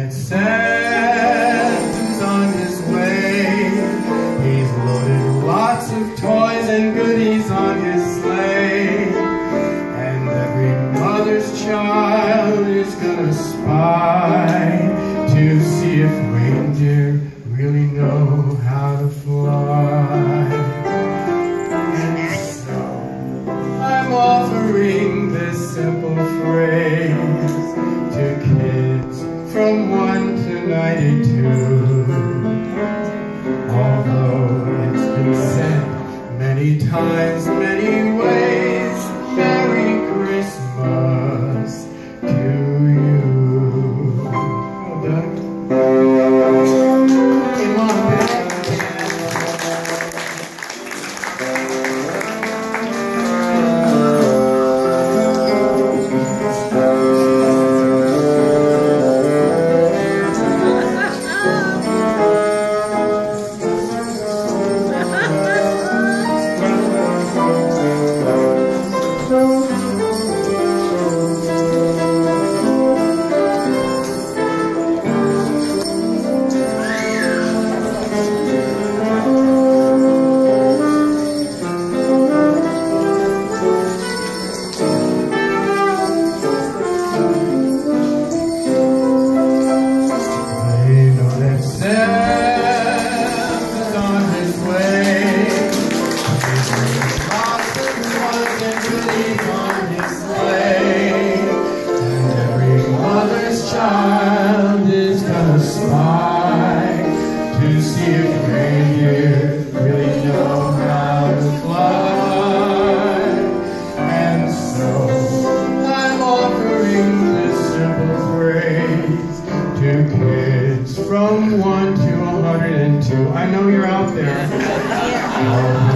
that Santa's on his way. He's loaded lots of toys and goodies on his sleigh. And every mother's child is gonna spy to see if reindeer really know how to fly. And so I'm offering this simple phrase to kids from 1 to 92. Although it's been said many times, many ways, Merry Christmas to you. Well done. Come on, child is gonna spy to see if reindeer really know how to fly. And so I'm offering this simple phrase to kids from 1 to 102. I know you're out there.